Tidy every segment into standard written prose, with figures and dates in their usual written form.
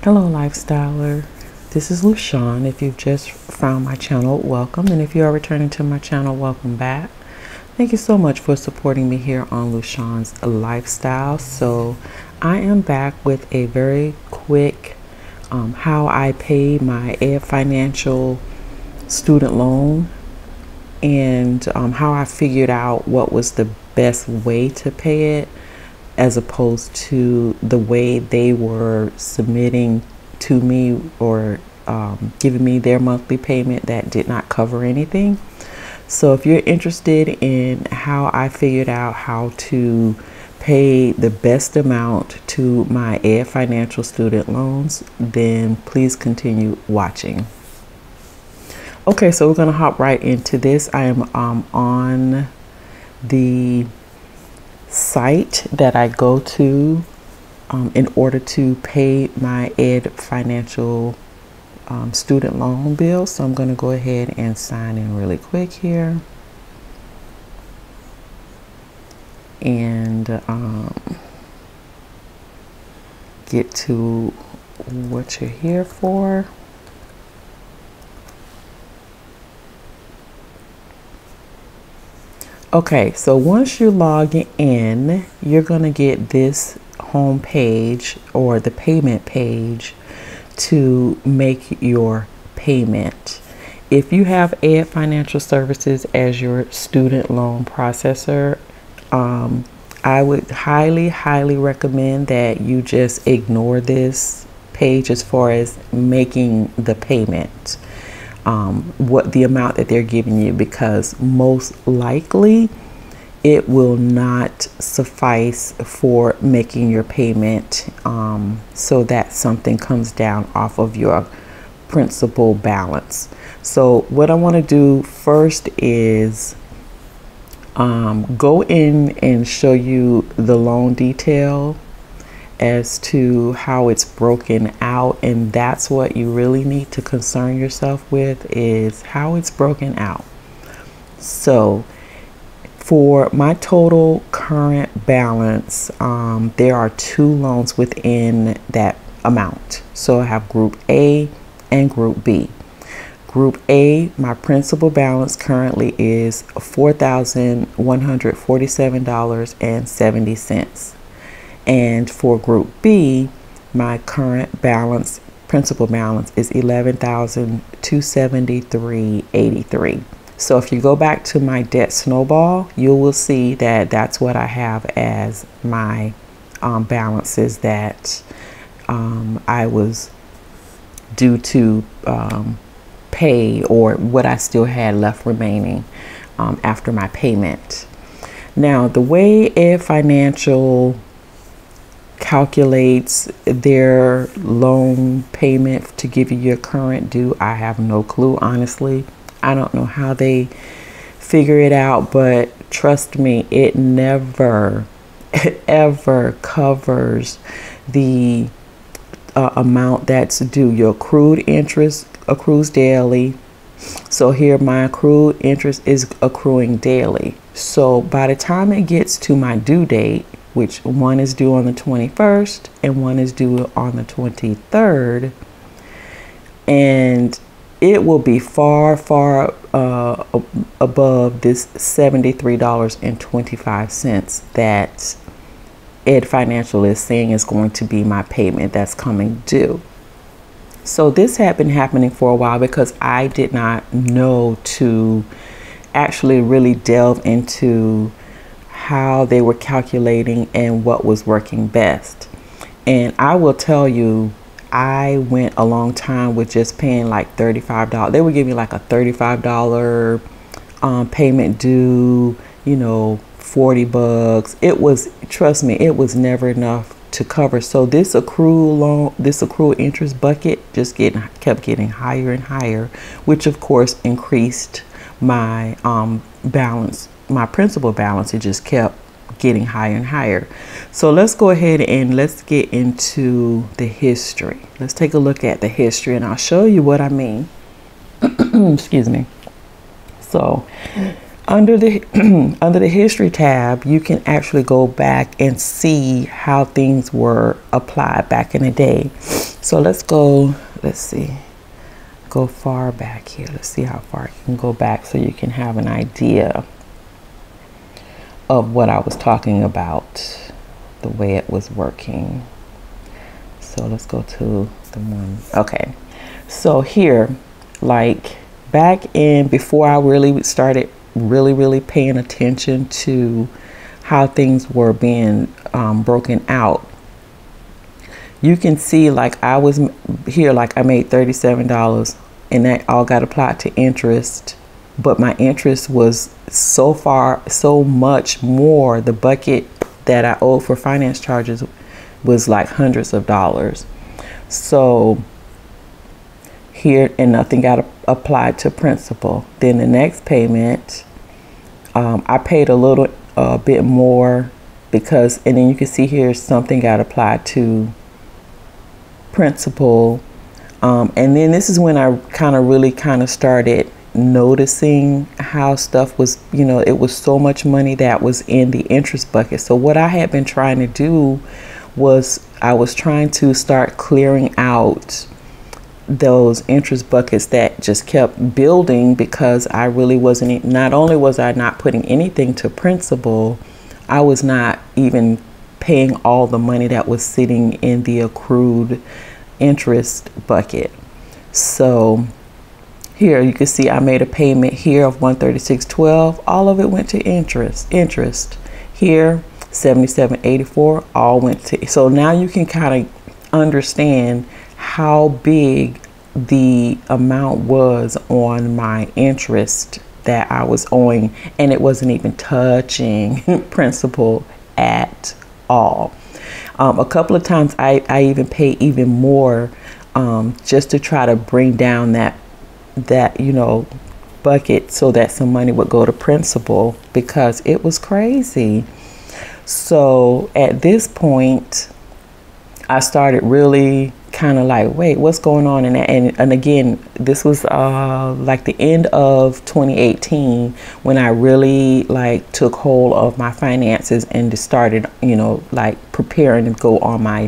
Hello, Lifestyler. This is LaShawn. If you've just found my channel, welcome. And if you are returning to my channel, welcome back. Thank you so much for supporting me here on LaShawn's Lifestyle. So I am back with a very quick how I pay my Ed Financial student loan and how I figured out what was the best way to pay it, as opposed to the way they were submitting to me or giving me their monthly payment that did not cover anything. So if you're interested in how I figured out how to pay the best amount to my Ed Financial student loans, then please continue watching. Okay, so we're going to hop right into this. I am on the site that I go to in order to pay my Ed Financial student loan bill. So I'm going to go ahead and sign in really quick here and get to what you're here for. Okay, so once you log in, you're going to get this home page or the payment page to make your payment. If you have Ed Financial Services as your student loan processor, I would highly recommend that you just ignore this page as far as making the payment. What the amount that they're giving you, because most likely it will not suffice for making your payment, so that something comes down off of your principal balance. So what I want to do first is go in and show you the loan detail as to how it's broken out, and that's what you really need to concern yourself with, is how it's broken out. So for my total current balance, there are two loans within that amount. So I have Group A and Group B. Group A, my principal balance currently is $4,147.70. And for Group B, my current balance, principal balance, is $11,273.83. So if you go back to my debt snowball, you will see that that's what I have as my balances that I was due to pay, or what I still had left remaining after my payment. Now, the way Ed Financial calculates their loan payment to give you your current due, I have no clue, honestly. I don't know how they figure it out, but trust me, it never ever covers the amount that's due. Your accrued interest accrues daily. So here my accrued interest is accruing daily. So by the time it gets to my due date, which one is due on the 21st and one is due on the 23rd, and it will be far above this $73.25 that Ed Financial is saying is going to be my payment that's coming due. So this had been happening for a while because I did not know to actually really delve into how they were calculating and what was working best. And I will tell you, I went a long time with just paying like $35. They would give me like a $35 payment due, you know, $40. It was, trust me, it was never enough to cover. So this accrued interest bucket just kept getting higher and higher, which of course increased my balance, my principal balance. It just kept getting higher and higher. So let's go ahead and let's get into the history. Let's take a look at the history and I'll show you what I mean. Excuse me. So Under the under the history tab, you can actually go back and see how things were applied back in the day. So let's go, let's see, go far back here. Let's see how far you can go back so you can have an idea of what I was talking about, the way it was working. So let's go to the one. Okay, so here, like back in, before I really started really paying attention to how things were being broken out, you can see like I was here, like I made $37 and that all got applied to interest, but my interest was so much more. The bucket that I owed for finance charges was like hundreds of dollars. So here, and nothing got applied to principal. Then the next payment, I paid a little bit more because, and then you can see here something got applied to principal. And then this is when I really started noticing how stuff was, you know, it was so much money that was in the interest bucket. So what I had been trying to do was I was trying to start clearing out those interest buckets that just kept building, because I really wasn't, not only was I not putting anything to principal, I was not even paying all the money that was sitting in the accrued interest bucket. So here you can see I made a payment here of $136.12. All of it went to interest. Here $77.84, all went to. So now you can kind of understand how big the amount was on my interest that I was owing, and it wasn't even touching principal at all. A couple of times I even paid even more just to try to bring down that you know, bucket so that some money would go to principal, because it was crazy. So at this point I started really kind of like, wait, what's going on in that? And again, this was like the end of 2018 when I really like took hold of my finances and just started, you know, like preparing to go on my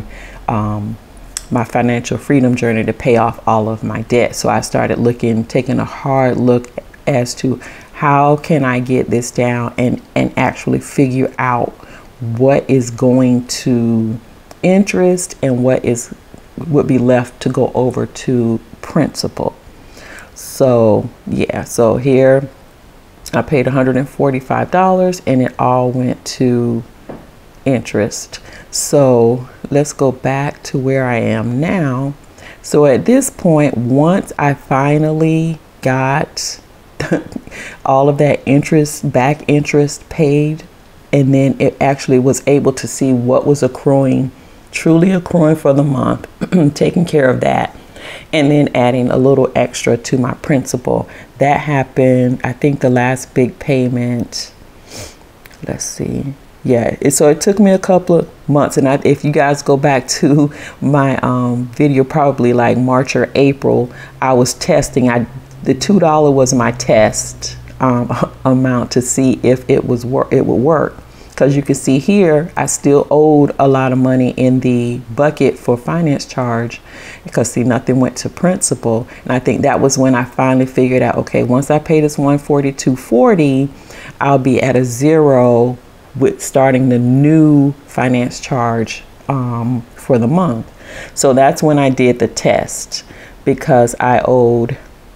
my financial freedom journey to pay off all of my debt. So I started taking a hard look as to how can I get this down and actually figure out what is going to interest and what would be left to go over to principal. So yeah, so here I paid $145 and it all went to interest. So let's go back to where I am now. So at this point, once I finally got all of that back interest paid, and then it actually was able to see what was truly accruing for the month, taking care of that, and then adding a little extra to my principal. That happened, I think the last big payment, let's see. Yeah, so it took me a couple of months, and if you guys go back to my video, probably like March or April, I was testing. The $2 was my test amount to see if it would work. Because you can see here, I still owed a lot of money in the bucket for finance charge, because see, nothing went to principal. And I think that was when I finally figured out, okay, once I pay this $142.40, I'll be at a zero with starting the new finance charge for the month. So that's when I did the test, because I owed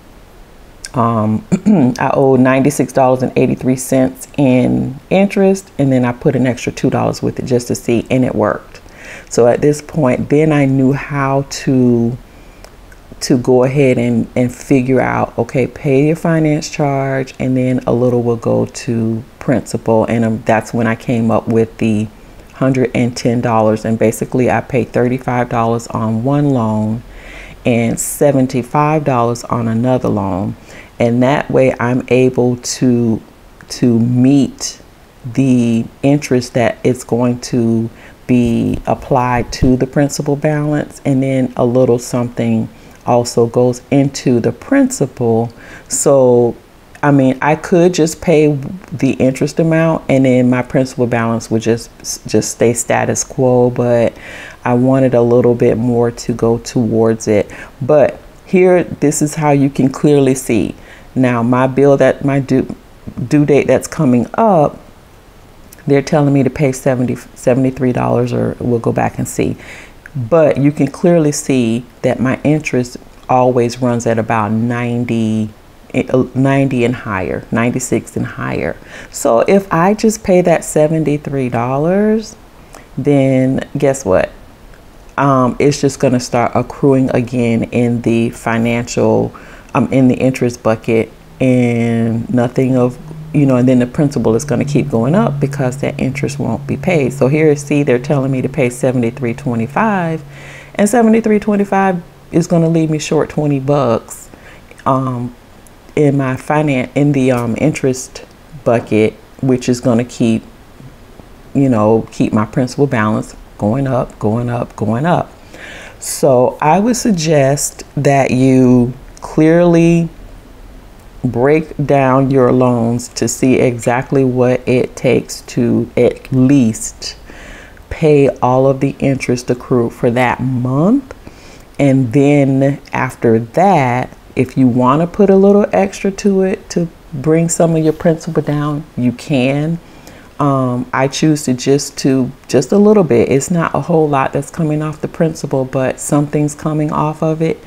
$96.83 in interest, and then I put an extra $2 with it just to see, and it worked. So at this point, then I knew how to go ahead and figure out, okay, pay your finance charge, and then a little will go to principal. And that's when I came up with the $110, and basically I paid $35 on one loan and $75 on another loan. And that way I'm able to meet the interest that is going to be applied to the principal balance, and then a little something also goes into the principal. So I mean, I could just pay the interest amount and then my principal balance would just stay status quo, but I wanted a little bit more to go towards it. But here, this is how you can clearly see. Now, my bill, that my due date that's coming up, they're telling me to pay $73, or we'll go back and see. But you can clearly see that my interest always runs at about 90 and higher, 96 and higher. So if I just pay that $73, then guess what? It's just going to start accruing again in the financial, in the interest bucket, and nothing of, and then the principal is going to keep going up because that interest won't be paid. So here, see, they're telling me to pay $73.25, and $73.25 is going to leave me short $20 in my interest bucket, which is going to keep my principal balance going up, going up, going up. So I would suggest that you clearly break down your loans to see exactly what it takes to at least pay all of the interest accrued for that month. And then after that, if you want to put a little extra to it to bring some of your principal down, you can. I choose to just a little bit. It's not a whole lot that's coming off the principal, but something's coming off of it.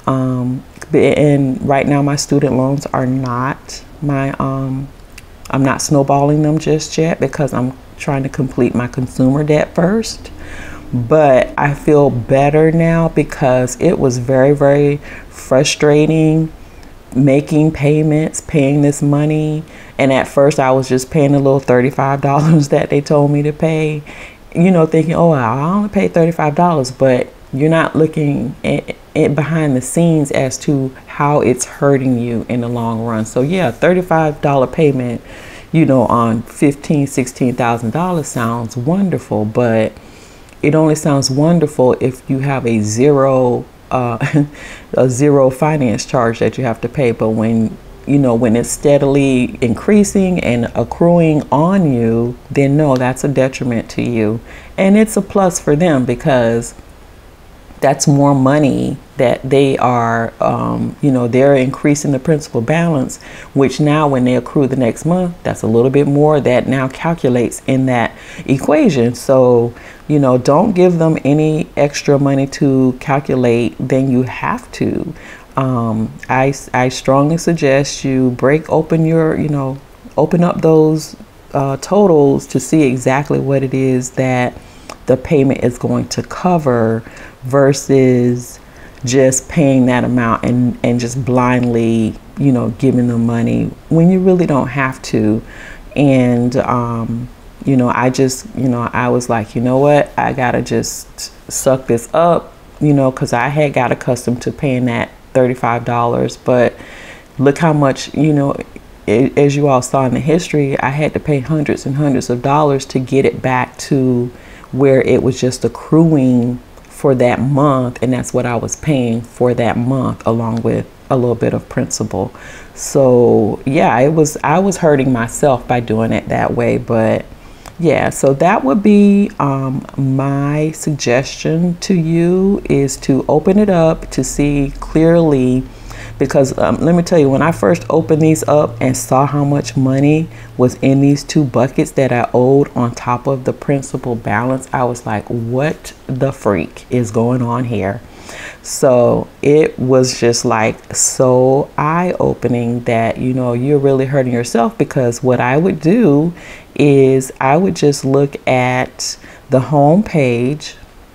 And right now my student loans are not I'm not snowballing them just yet because I'm trying to complete my consumer debt first. But I feel better now because it was very, very frustrating making payments, paying this money. And at first I was just paying a little $35 that they told me to pay, thinking, oh, I only paid $35, but you're not looking at behind the scenes as to how it's hurting you in the long run. So yeah, $35 payment, on $16,000 sounds wonderful, but it only sounds wonderful if you have a zero finance charge that you have to pay. But when it's steadily increasing and accruing on you, then no, that's a detriment to you. And it's a plus for them because that's more money that they are, they're increasing the principal balance, which now when they accrue the next month, that's a little bit more that now calculates in that equation. So, don't give them any extra money to calculate than you have to. I strongly suggest you break open open up those totals to see exactly what it is that the payment is going to cover versus just paying that amount and just blindly, giving them money when you really don't have to. And, I was like, you know what, I gotta just suck this up, because I had got accustomed to paying that $35, but look how much, as you all saw in the history, I had to pay hundreds and hundreds of dollars to get it back to where it was just accruing for that month, and that's what I was paying for that month along with a little bit of principal. So yeah, I was hurting myself by doing it that way. But yeah, so that would be my suggestion to you, is to open it up to see clearly. Because let me tell you, when I first opened these up and saw how much money was in these two buckets that I owed on top of the principal balance, I was like, what the freak is going on here? So it was just like so eye-opening that, you're really hurting yourself. Because what I would do is I would just look at the home page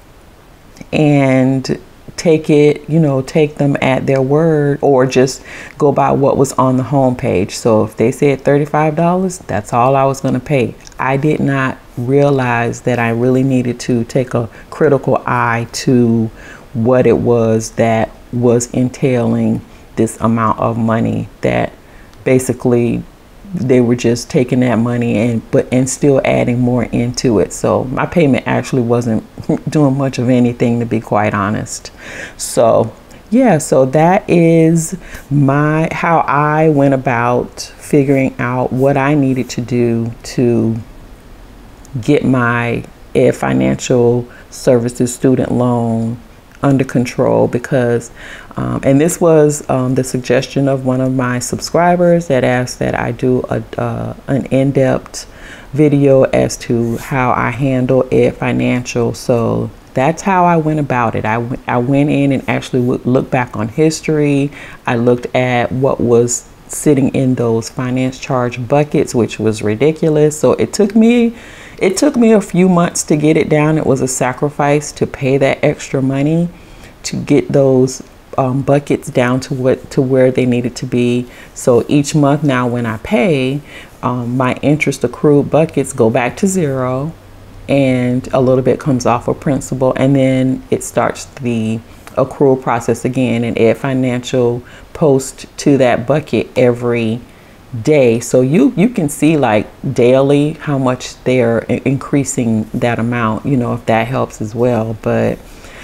and take them at their word, or just go by what was on the home page. So if they said $35, that's all I was going to pay. I did not realize that I really needed to take a critical eye to what it was that was entailing this amount of money, that basically they were just taking that money and still adding more into it. So my payment actually wasn't doing much of anything, to be quite honest. So yeah, so that is how I went about figuring out what I needed to do to get my Ed Financial Services student loan under control, because and this was the suggestion of one of my subscribers that asked that I do an in-depth video as to how I handle Ed Financial. So that's how I went about it. I went in and actually looked back on history. I looked at what was sitting in those finance charge buckets, which was ridiculous. So it took me a few months to get it down. It was a sacrifice to pay that extra money to get those buckets down to where they needed to be. So each month now when I pay, my interest accrued buckets go back to zero, and a little bit comes off of principal, and then it starts the accrual process again, and Ed Financial posts to that bucket every day. So you can see like daily how much they're increasing that amount, you know, if that helps as well. But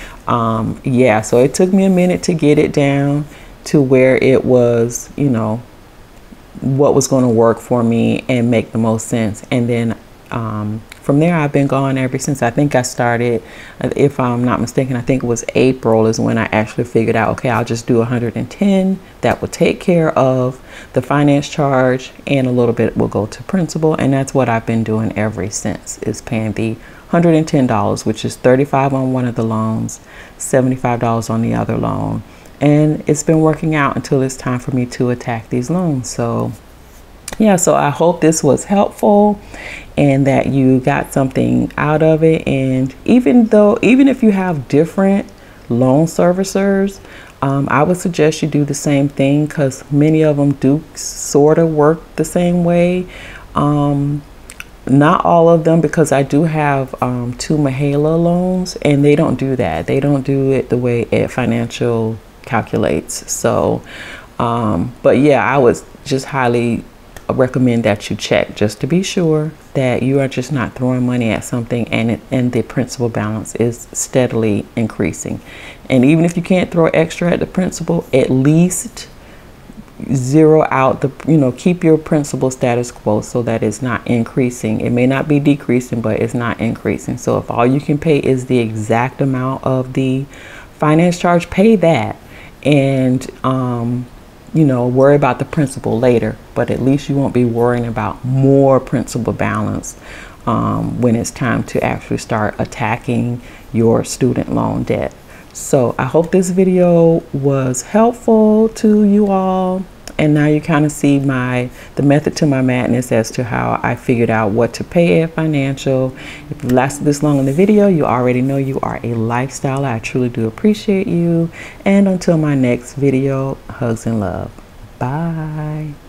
yeah, so it took me a minute to get it down to where it was, you know, what was going to work for me and make the most sense. And then from there I've been going ever since. I think I started, if I'm not mistaken, I think it was April is when I actually figured out, okay, I'll just do 110. That will take care of the finance charge, and a little bit will go to principal. And that's what I've been doing ever since, is paying the $110, which is $35 on one of the loans, $75 on the other loan. And it's been working out until it's time for me to attack these loans. So yeah, so I hope this was helpful and that you got something out of it. And even if you have different loan servicers, I would suggest you do the same thing, because many of them do sort of work the same way. Not all of them, because I do have 2 Mahala loans, and they don't do that. They don't do it the way Ed Financial calculates. So but yeah, I would just highly recommend that you check, just to be sure that you are just not throwing money at something and the principal balance is steadily increasing. And even if you can't throw extra at the principal, at least zero out the, you know, keep your principal status quo so that it's not increasing. It may not be decreasing, but it's not increasing. So if all you can pay is the exact amount of the finance charge, pay that, and you know, worry about the principal later. But at least you won't be worrying about more principal balance when it's time to actually start attacking your student loan debt. So I hope this video was helpful to you all, and now you kind of see the method to my madness as to how I figured out what to pay at Financial. If you lasted this long in the video, you already know you are a lifestyler. I truly do appreciate you. And until my next video, hugs and love. Bye.